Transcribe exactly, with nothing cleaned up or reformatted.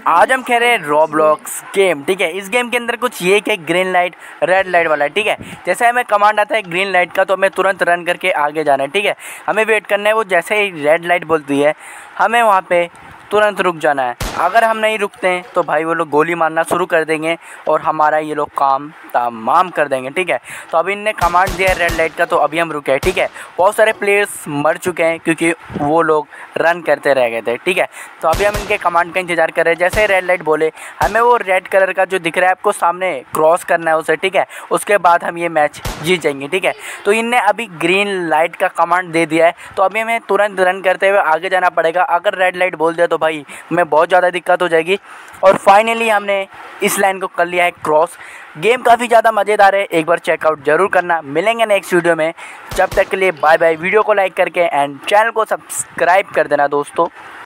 आज हम खेल रहे हैं रोब्लॉक्स गेम। ठीक है, इस गेम के अंदर कुछ ये कि ग्रीन लाइट रेड लाइट वाला है। ठीक है, जैसे हमें कमांड आता है ग्रीन लाइट का तो हमें तुरंत रन करके आगे जाना है। ठीक है, हमें वेट करना है, वो जैसे ही रेड लाइट बोलती है हमें वहाँ पे तुरंत रुक जाना है। अगर हम नहीं रुकते हैं तो भाई वो लोग गोली मारना शुरू कर देंगे और हमारा ये लोग काम तमाम कर देंगे। ठीक है, तो अभी इनने कमांड दिया है रेड लाइट का तो अभी हम रुके हैं। ठीक है, बहुत सारे प्लेयर्स मर चुके हैं क्योंकि वो लोग रन करते रह गए थे। ठीक है, तो अभी हम इनके कमांड का इंतजार कर रहे हैं। जैसे रेड लाइट बोले हमें वो रेड कलर का जो दिख रहा है आपको सामने क्रॉस करना है उसे। ठीक है, उसके बाद हम ये मैच जीत जाएंगे। ठीक है, तो इनने अभी ग्रीन लाइट का कमांड दे दिया है तो अभी हमें तुरंत रन करते हुए आगे जाना पड़ेगा। अगर रेड लाइट बोल दिया तो भाई हमें बहुत ज़्यादा दिक्कत हो जाएगी। और फाइनली हमने इस लाइन को कर लिया है क्रॉस। गेम काफ़ी ज़्यादा मज़ेदार है, एक बार चेकआउट ज़रूर करना। मिलेंगे नेक्स्ट वीडियो में, जब तक के लिए बाय बाय। वीडियो को लाइक करके एंड चैनल को सब्सक्राइब कर देना दोस्तों।